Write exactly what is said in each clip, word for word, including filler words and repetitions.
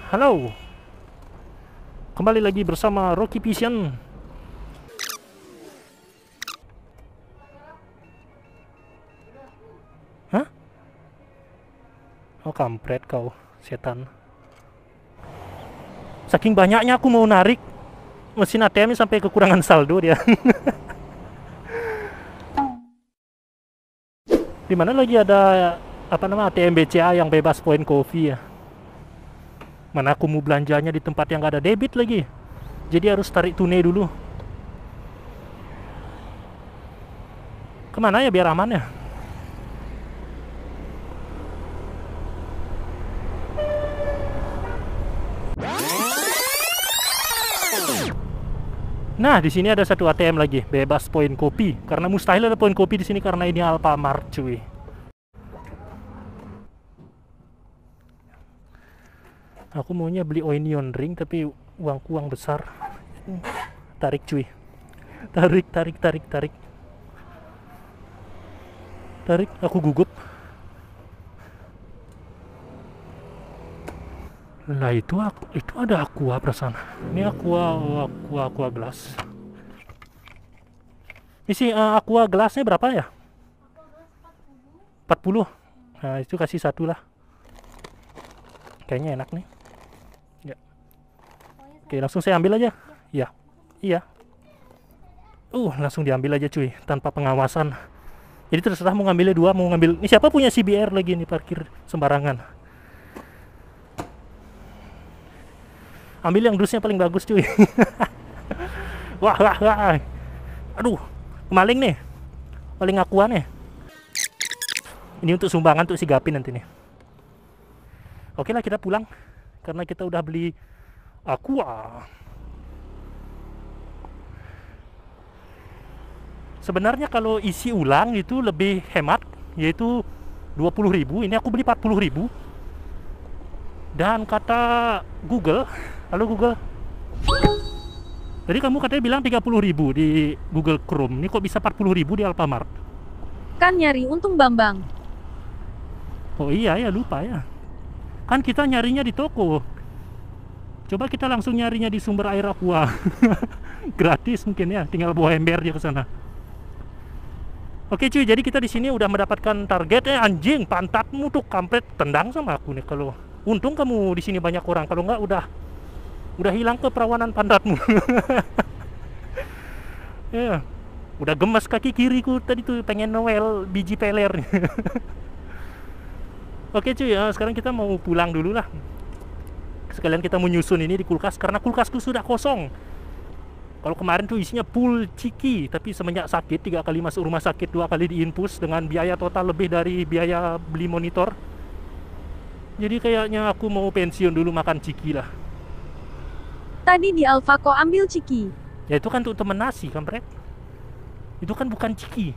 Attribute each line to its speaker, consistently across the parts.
Speaker 1: Halo, kembali lagi bersama Rocky Vision. Hah? Oh, kampret kau, setan. Saking banyaknya aku mau narik mesin A T M sampai kekurangan saldo dia. Di mana lagi ada apa nama A T M B C A yang bebas poin kopi ya? Mana aku mau belanjanya di tempat yang gak ada debit lagi. Jadi harus tarik tunai dulu. Kemana ya biar aman ya? Nah, di sini ada satu A T M lagi, bebas poin kopi. Karena mustahil ada poin kopi di sini karena ini Alfamart, cuy. Aku maunya beli onion ring tapi uangku uang besar. Tarik, cuy. Tarik, tarik, tarik, tarik. Tarik, aku gugup. Lah itu aku, itu ada aqua perasaan. Ini aqua, aqua, aqua gelas. Isi uh, aqua gelasnya berapa ya? empat puluh. Nah, itu kasih satu lah. Kayaknya enak nih. Ya. Oke, langsung saya ambil aja. Iya. Iya. Uh, langsung diambil aja cuy, tanpa pengawasan. Jadi terserah mau ngambilnya dua, mau ngambil. Ini siapa punya C B R lagi nih parkir sembarangan. Ambil yang dusnya paling bagus cuy. Wah, wah, wah. Aduh, maling nih. Paling akuan nih. Ini untuk sumbangan untuk si Gapin nanti nih. Oke lah, kita pulang karena kita udah beli aqua. Sebenarnya kalau isi ulang itu lebih hemat, yaitu dua puluh ribu. Ini aku beli empat puluh ribu. Dan kata Google, halo Google. Jadi kamu katanya bilang tiga puluh ribu di Google Chrome. Ini kok bisa empat puluh ribu di Alfamart?
Speaker 2: Kan nyari untung Bambang.
Speaker 1: Oh iya ya, lupa ya. Kan kita nyarinya di toko. Coba kita langsung nyarinya di sumber air aqua. Gratis mungkin ya, tinggal bawa ember dia ke sana. Oke cuy, jadi kita di sini udah mendapatkan target. Eh anjing, pantatmu tuh kampret, tendang sama aku nih kalau. Untung kamu di sini banyak orang, kalau nggak udah udah hilang keperawanan pantatmu. Ya, udah gemes kaki kiriku tadi tuh pengen Noel biji peler. Oke cuy, ya, sekarang kita mau pulang dulu lah. Sekalian kita mau nyusun ini di kulkas karena kulkasku sudah kosong. Kalau kemarin tuh isinya full ciki, tapi semenjak sakit tiga kali masuk rumah sakit, dua kali diinfus dengan biaya total lebih dari biaya beli monitor. Jadi kayaknya aku mau pensiun dulu makan ciki lah.
Speaker 2: Tadi di Alfa kok ambil ciki?
Speaker 1: Ya itu kan untuk temen nasi, kampret. Itu kan bukan ciki.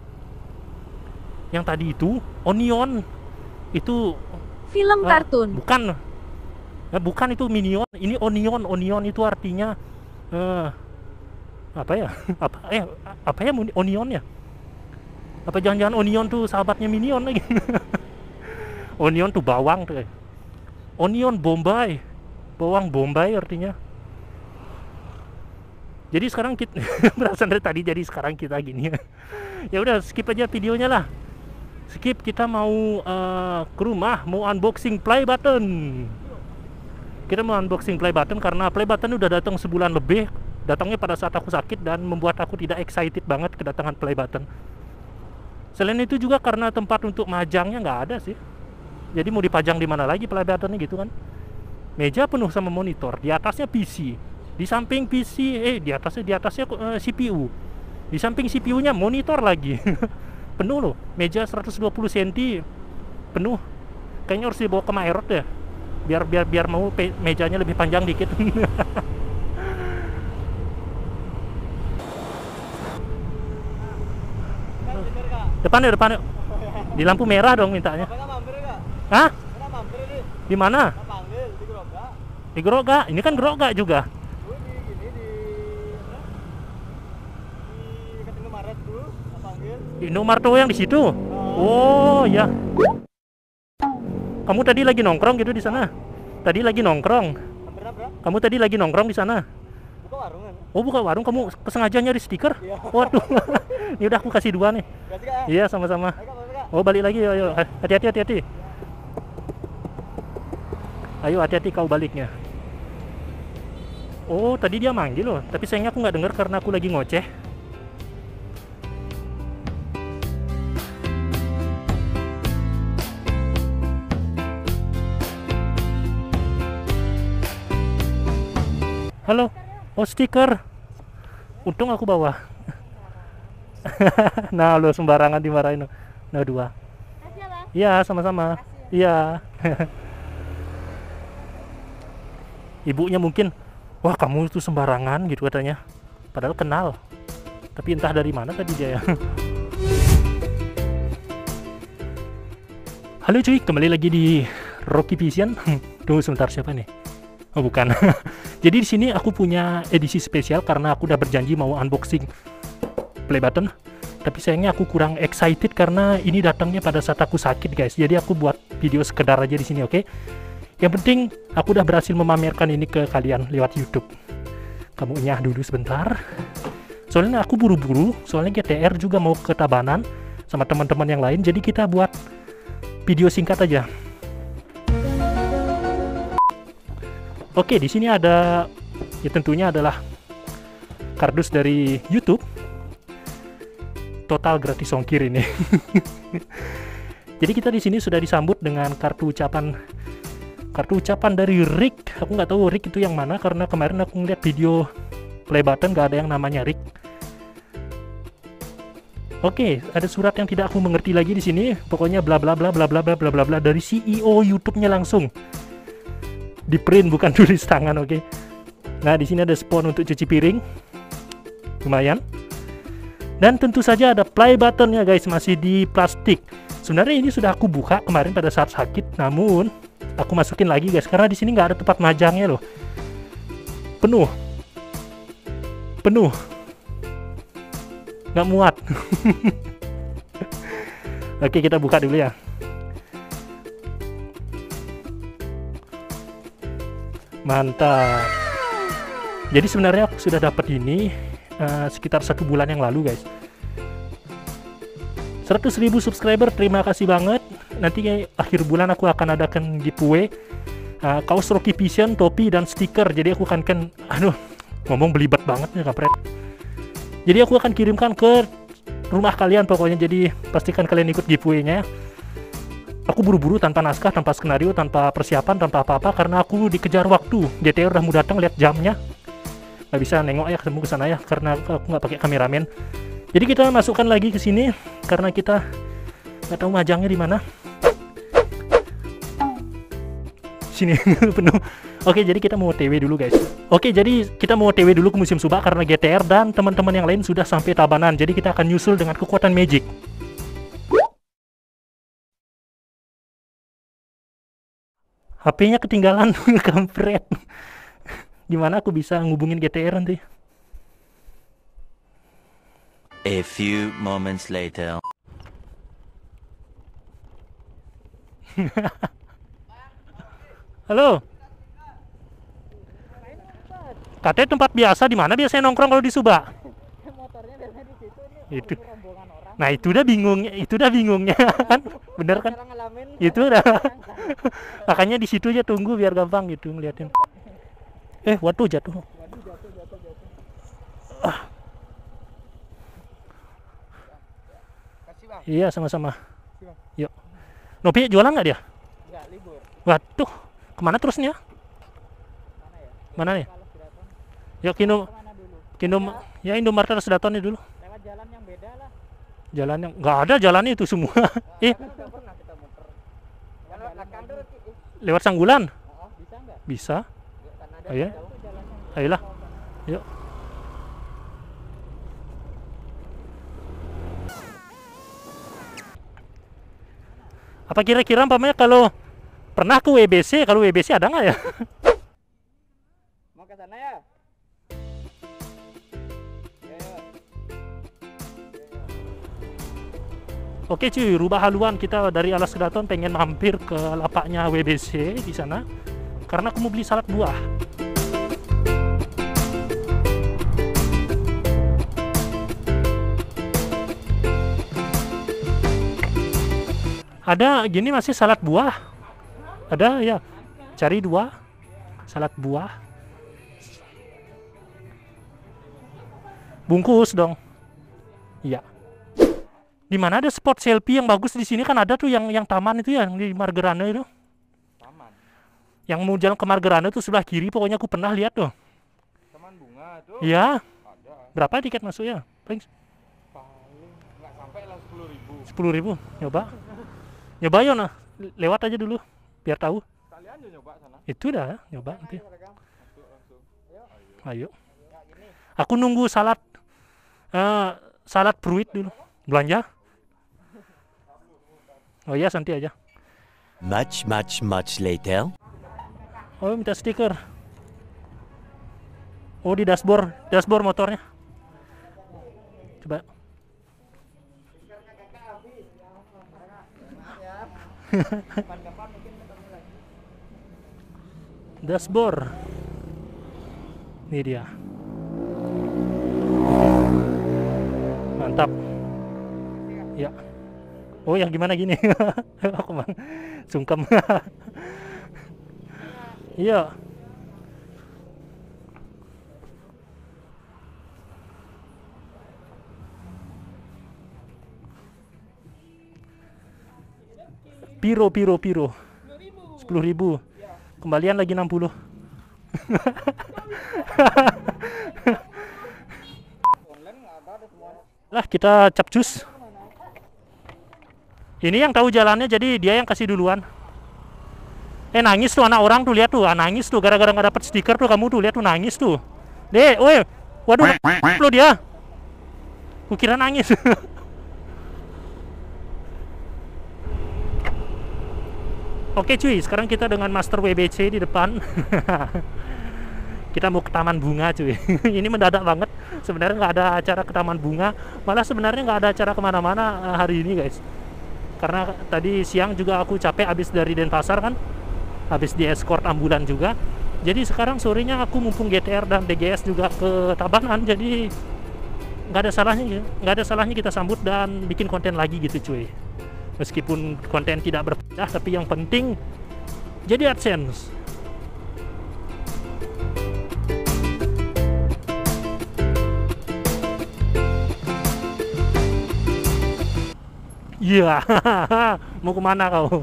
Speaker 1: Yang tadi itu onion. Itu
Speaker 2: film
Speaker 1: uh,
Speaker 2: kartun.
Speaker 1: Bukan. Ya, bukan itu minion. Ini onion. Onion itu artinya uh, apa ya? Apa eh apa ya onion ya? Apa jangan-jangan onion tuh sahabatnya minion lagi? Onion tuh bawang tuh. Onion Bombay. Bawang Bombay artinya. Jadi sekarang kita berasa dari tadi jadi sekarang kita gini. Ya udah skip aja videonya lah. Skip, kita mau uh, ke rumah, mau unboxing play button. Kita mau unboxing play button karena play button udah datang sebulan lebih. Datangnya pada saat aku sakit dan membuat aku tidak excited banget kedatangan play button. Selain itu juga karena tempat untuk majangnya nggak ada sih. Jadi mau dipajang di mana lagi play buttonnya gitu kan? Meja penuh sama monitor, di atasnya P C, di samping P C, eh di atasnya di atasnya uh, C P U, di samping C P U-nya monitor lagi, penuh loh. Meja seratus dua puluh sentimeter penuh. Kayaknya harus dibawa ke Maerot ya, biar biar biar mau mejanya lebih panjang dikit. Depan ya, depan yuk. Di lampu merah dong mintanya. Hah? Di mana? Di Geroga. Ini kan Geroga juga. Di Indomaret tuh yang di situ. Oh ya. Kamu tadi lagi nongkrong gitu di sana? Tadi lagi nongkrong.
Speaker 3: Hampir nabrak.
Speaker 1: Kamu tadi lagi nongkrong di sana.
Speaker 3: Buka warungan.
Speaker 1: Oh, buka warung, kamu sengaja nyari stiker?
Speaker 3: Iya.
Speaker 1: Waduh. Ini udah aku kasih dua nih.
Speaker 3: Kasih Kak.
Speaker 1: Iya, sama-sama.
Speaker 3: Ayo Kak, balik, Kak.
Speaker 1: Oh, balik lagi, ayo. Hati-hati, hati-hati. Ayo, hati-hati kau baliknya. Oh, tadi dia manggil loh. Tapi sayangnya aku nggak dengar karena aku lagi ngoceh. Halo. Oh, stiker. Untung aku bawa. Nah, lo sembarangan dimarahin. Nah, dua. Iya, sama-sama. Iya. Ibunya mungkin, wah kamu itu sembarangan gitu katanya. Padahal kenal. Tapi entah dari mana tadi dia ya. Halo cuy, kembali lagi di Rocky Vision. Tunggu sebentar, siapa nih? Oh bukan. Jadi di sini aku punya edisi spesial karena aku udah berjanji mau unboxing play button. Tapi sayangnya aku kurang excited karena ini datangnya pada saat aku sakit guys. Jadi aku buat video sekedar aja di sini, oke? Okay? Yang penting aku udah berhasil memamerkan ini ke kalian lewat YouTube. Kamu nyah dulu sebentar. Soalnya aku buru-buru, soalnya G T R juga mau ke Tabanan sama teman-teman yang lain. Jadi kita buat video singkat aja. Oke, di sini ada, ya tentunya adalah kardus dari YouTube. Total gratis ongkir ini. Jadi kita di sini sudah disambut dengan kartu ucapan, kartu ucapan dari Rick. Aku nggak tahu Rick itu yang mana karena kemarin aku ngeliat video play button nggak ada yang namanya Rick. Oke, ada surat yang tidak aku mengerti lagi di sini. Pokoknya bla bla bla bla bla bla bla bla bla dari C E O YouTube-nya langsung. Di print bukan tulis tangan, oke. Okay? Nah, di sini ada spons untuk cuci piring. Lumayan. Dan tentu saja ada play button-nya guys, masih di plastik. Sebenarnya ini sudah aku buka kemarin pada saat sakit, namun aku masukin lagi guys karena di sini nggak ada tempat majangnya loh. Penuh. Penuh. Nggak muat. Oke, kita buka dulu ya. Mantap. Jadi sebenarnya aku sudah dapat ini uh, sekitar satu bulan yang lalu guys. seratus ribu subscriber, terima kasih banget. Nanti akhir bulan aku akan adakan giveaway uh, kaos Rocky Vision, topi dan stiker. Jadi aku akan kan, aduh, ngomong belibet banget nih kampret. Jadi aku akan kirimkan ke rumah kalian pokoknya. Jadi pastikan kalian ikut giveaway-nya. Aku buru-buru tanpa naskah, tanpa skenario, tanpa persiapan, tanpa apa-apa karena aku dikejar waktu. G T R udah mau datang, lihat jamnya. Gak bisa nengok ya ketemu ke sana ya karena aku nggak pakai kameramen. Jadi kita masukkan lagi ke sini karena kita nggak tahu majangnya di mana. Sini penuh. Oke, jadi kita mau O T W dulu guys. Oke, jadi kita mau O T W dulu ke Museum Subak karena G T R dan teman-teman yang lain sudah sampai Tabanan. Jadi kita akan nyusul dengan kekuatan magic. H P-nya ketinggalan, kampret. Gimana aku bisa ngubungin G T R nanti?
Speaker 4: A few moments later.
Speaker 1: Halo. Katanya tempat biasa di mana biasanya nongkrong kalau di Subak?
Speaker 3: Motornya biasanya di situ nih.
Speaker 1: Itu.
Speaker 3: Rombongan orang.
Speaker 1: Nah, itu udah bingungnya, itu udah bingungnya kan? Bener kan?
Speaker 3: Cara ngalamin.
Speaker 1: Itu udah. Makanya di situ aja tunggu biar gampang gitu ngeliatin. Eh, waduh jatuh.
Speaker 3: Waduh, jatuh, jatuh, jatuh.
Speaker 1: Ah.
Speaker 3: Kasih bang.
Speaker 1: Iya, sama-sama.
Speaker 3: Kasih bang.
Speaker 1: Yuk. Nopi jualan nggak dia?
Speaker 3: Enggak, libur.
Speaker 1: Waduh, kemana terusnya?
Speaker 3: Mana ya?
Speaker 1: Mana nih?
Speaker 3: Kalau Sedaton.
Speaker 1: Yuk, Kino,
Speaker 3: Kemana dulu?
Speaker 1: Kino, ya Indomaret harus Sedaton dulu.
Speaker 3: Lewat jalan yang beda lah.
Speaker 1: Jalan yang nggak ada jalannya itu semua. Eh,
Speaker 3: Kan udah pernah kita muter. Kalau lewat kantor eh,
Speaker 1: lewat Sanggulan
Speaker 3: oh, bisa enggak?
Speaker 1: bisa.
Speaker 3: Ya, kan ada
Speaker 1: Oh, iya?
Speaker 3: jauh tuh jalannya.
Speaker 1: Ayolah, yuk. Apa kira-kira umpamanya kalau pernah ke W B C, kalau W B C ada nggak ya?
Speaker 3: Mau ke sana ya? Ya, ya.
Speaker 1: Oke cuy, rubah haluan kita dari Alas Sedaton pengen mampir ke lapaknya W B C di sana karena aku mau beli salad buah. Ada gini masih salad buah. Ada ya. Cari dua salad buah. Bungkus dong. Iya. Di mana ada spot selfie yang bagus di sini kan ada tuh yang yang taman itu ya, yang di Margerane itu.
Speaker 3: Taman.
Speaker 1: Yang mau jalan ke Margerane tuh sebelah kiri pokoknya aku pernah lihat tuh.
Speaker 3: Taman bunga tuh.
Speaker 1: Iya.
Speaker 3: Ada.
Speaker 1: Berapa tiket masuknya? Paling
Speaker 3: Paling nggak sampai lah sepuluh ribu.
Speaker 1: sepuluh ribu. Nyoba. Nyoba yuk nah. Lewat aja dulu biar tahu.
Speaker 3: Kalian juga nyoba sana.
Speaker 1: Itu dah, nyoba nanti.
Speaker 3: Masuk langsung.
Speaker 1: Ayo. Aku nunggu salad uh, salad fruit dulu. Belanja. Oh iya, nanti aja.
Speaker 4: Much, much, much later.
Speaker 1: Oh, minta stiker. Oh, di dashboard, dashboard motornya. Coba. Dashboard. Ini dia. Mantap. Ya. Oh, yang gimana gini? Aku mah sungkem. Iya. Piro, piro, piro. Sepuluh ribu. Kembalian lagi enam puluh. Lah, kita capcus. Ini yang tahu jalannya, jadi dia yang kasih duluan. Eh, nangis tuh anak orang tuh, lihat tuh, ah, nangis tuh gara-gara nggak dapet stiker tuh, kamu tuh lihat tuh nangis tuh. Deh, woi, waduh, lo dia. Kukira nangis. Oke cuy, sekarang kita dengan Master W B C di depan. Kita mau ke taman bunga cuy. Ini mendadak banget. Sebenarnya nggak ada acara ke taman bunga. Malah sebenarnya nggak ada acara kemana-mana hari ini guys. Karena tadi siang juga aku capek habis dari Denpasar kan. Habis di escort ambulan juga. Jadi sekarang sorenya aku mumpung G T R dan D G S juga ke Tabanan. Jadi nggak ada salahnya, nggak ada salahnya kita sambut dan bikin konten lagi gitu cuy. Meskipun konten tidak berpindah, tapi yang penting jadi AdSense. Iya, mau kemana kau?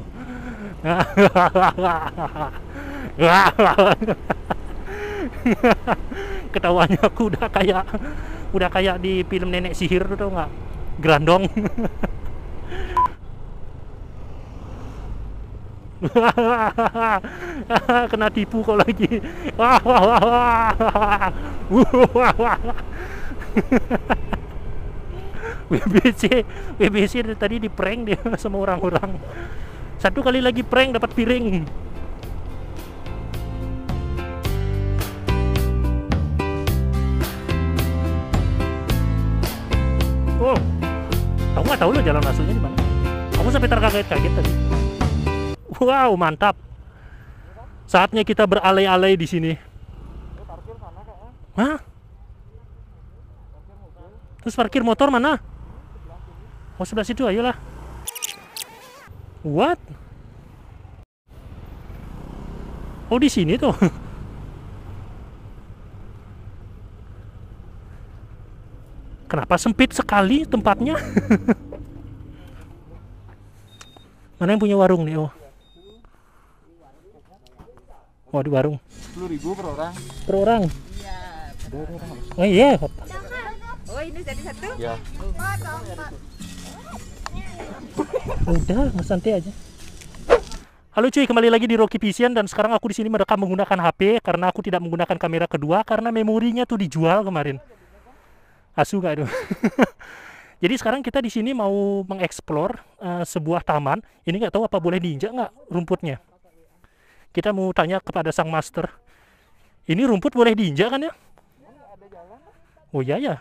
Speaker 1: Ketawanya aku udah kayak udah kayak di film nenek sihir tuh, tau nggak? Grandong. Kena tipu kau lagi. W B C, W B C tadi di prank dia sama orang-orang. Satu kali lagi prank dapat piring. Oh, kamu nggak tahu lo jalan masuknya di mana? Aku sampai terkaget-kaget tadi. Wow, mantap. Saatnya kita beralay-alay di sini. Hah? Terus parkir motor mana? Oh, sebelah situ, ayolah. What? Oh, di sini tuh. Kenapa sempit sekali tempatnya? Mana yang punya warung nih? Oh. Oh, di warung.
Speaker 3: sepuluh ribu per orang.
Speaker 1: Per orang?
Speaker 3: Iya.
Speaker 1: Oh iya.
Speaker 2: Oh, ini jadi satu?
Speaker 3: Ya.
Speaker 1: Udah, santai aja. Halo cuy, kembali lagi di Rocky Vision dan sekarang aku di sini merekam menggunakan H P karena aku tidak menggunakan kamera kedua karena memorinya tuh dijual kemarin. Asu gak tuh? Jadi sekarang kita di sini mau mengeksplor uh, sebuah taman. Ini nggak tahu apa boleh diinjak nggak rumputnya. Kita mau tanya kepada sang master. Ini rumput boleh diinjak kan ya? Oh iya ya.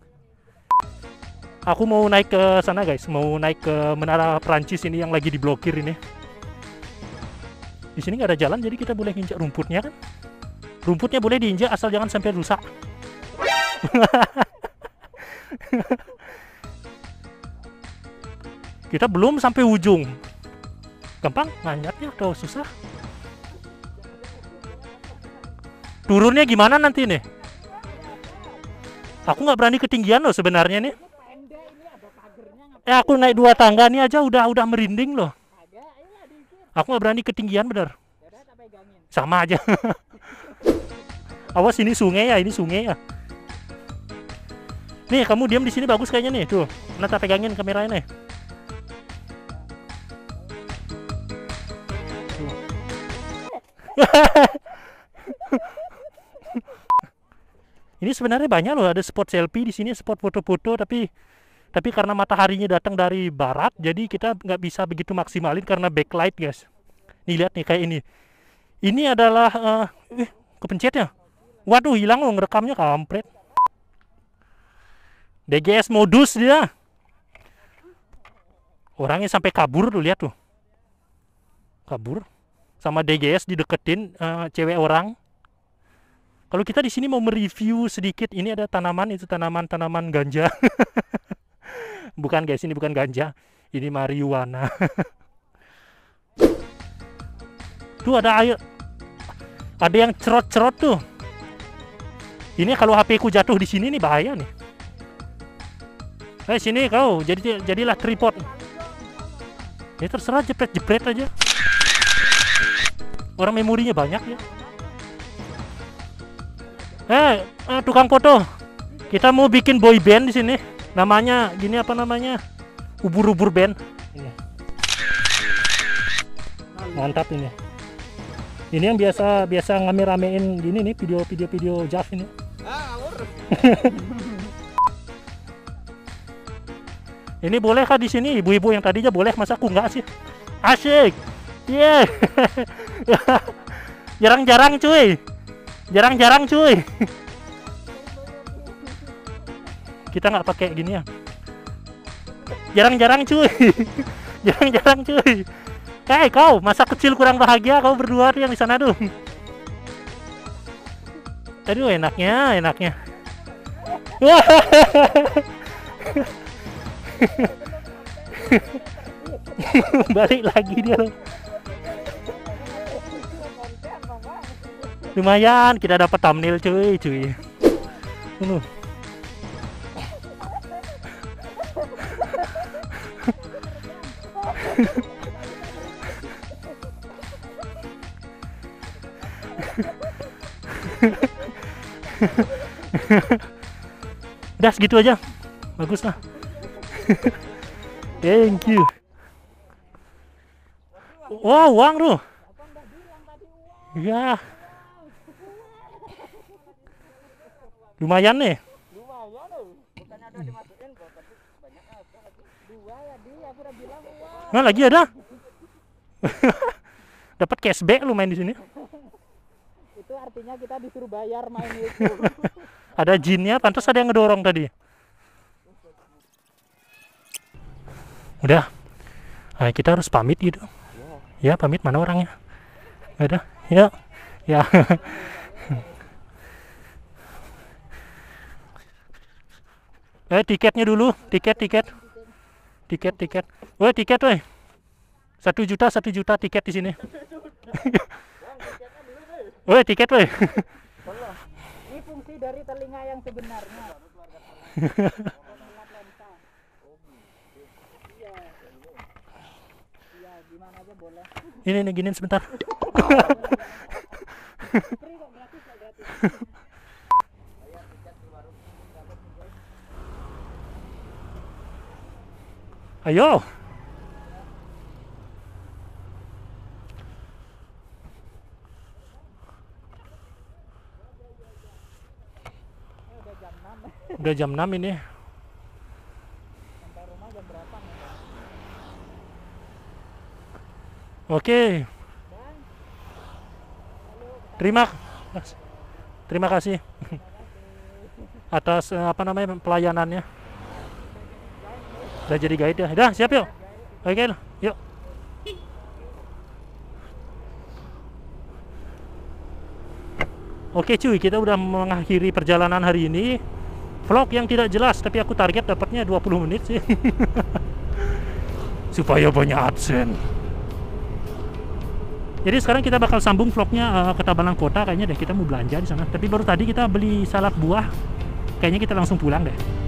Speaker 1: Aku mau naik ke sana guys, mau naik ke Menara Perancis ini yang lagi diblokir ini. Di sini nggak ada jalan, jadi kita boleh injak rumputnya kan. Rumputnya boleh diinjak asal jangan sampai rusak. Kita belum sampai ujung. Gampang nanjatnya atau susah? Turunnya gimana nanti nih? Aku nggak berani ketinggian loh sebenarnya nih. Eh aku naik dua tangga nih aja udah udah merinding loh. Aku nggak berani ketinggian bener. Sama aja. Awas ini sungai ya, ini sungai ya. Nih kamu diam di sini bagus kayaknya nih, tuh. Nanti pegangin kameranya nih. Ini sebenarnya banyak loh, ada spot selfie di sini, spot foto-foto, tapi tapi karena mataharinya datang dari barat, jadi kita nggak bisa begitu maksimalin karena backlight guys. Nih lihat nih kayak ini. Ini adalah, uh, eh, kepencet ya. Waduh hilang loh ngerekamnya kampret. D G S modus dia. Orangnya sampai kabur tuh, lihat tuh. Kabur. Sama D G S dideketin uh, cewek orang. Kalau kita di sini mau mereview sedikit, ini ada tanaman, itu tanaman-tanaman ganja. Bukan guys, ini bukan ganja. Ini marijuana. Tuh ada air. Ada yang cerot-cerot tuh. Ini kalau H P ku jatuh di sini nih bahaya nih. Eh sini kau, jadi jadilah tripod. Ya terserah, jepret-jepret aja. Orang memorinya banyak ya. Eh, eh tukang foto. Kita mau bikin boy band di sini. Namanya gini apa namanya? Ubur-ubur band. Ini. Mantap ini. Ini yang biasa biasa ngame-ramein gini nih, video-video video Jav ini.
Speaker 3: Ah, ngawur.
Speaker 1: Ini boleh kah di sini ibu-ibu yang tadinya boleh, masa aku enggak sih? Asik. Yeah. Jarang-jarang cuy. Jarang-jarang cuy. Kita nggak pakai gini ya. Jarang-jarang cuy. Jarang-jarang cuy. Hei kau, masa kecil kurang bahagia kau berdua tuh yang di sana tuh. Aduh enaknya, enaknya. Balik lagi dia loh. Lumayan kita dapat thumbnail cuy, cuy. Uh. Udah segitu aja, bagus lah. Thank you. Wow, uang tuh. Ya. Lumayan nih.
Speaker 3: Lumayan loh. Bukan ada dimasukin kok, tapi banyak apa lagi. Dua ya, di aku udah bilang uang.
Speaker 1: Nah, lagi ada. Dapat cashback lu main di sini.
Speaker 3: Itu artinya kita disuruh bayar main itu.
Speaker 1: Ada jinnya, pantas ada yang ngedorong tadi. Udah. Nah, kita harus pamit gitu. Ya, pamit, mana orangnya? Gak ada. Ya. Ya. Eh, tiketnya dulu, tiket, tiket. Tiket, tiket. Woi, tiket, woi. Satu juta, satu juta tiket di sini. Woi, tiket, woi.
Speaker 3: Ini fungsi dari telinga yang sebenarnya. Iya. Iya, gimana aja boleh.
Speaker 1: Ini nih, giniin sebentar.
Speaker 3: Free kok, gratis kok, gratis.
Speaker 1: Ayo. Udah jam enam ini.
Speaker 3: Sampai rumah jam berapa nih?
Speaker 1: Oke. Terima Terima kasih atas eh, apa namanya pelayanannya. Udah jadi guide ya. Udah siap yuk. Oke, yuk. Oke cuy, kita udah mengakhiri perjalanan hari ini. Vlog yang tidak jelas, tapi aku target dapatnya dua puluh menit sih. Supaya banyak adsen. Jadi sekarang kita bakal sambung vlognya uh, ke Tabanan Kota kayaknya deh. Kita mau belanja di sana. Tapi baru tadi kita beli salad buah. Kayaknya kita langsung pulang deh.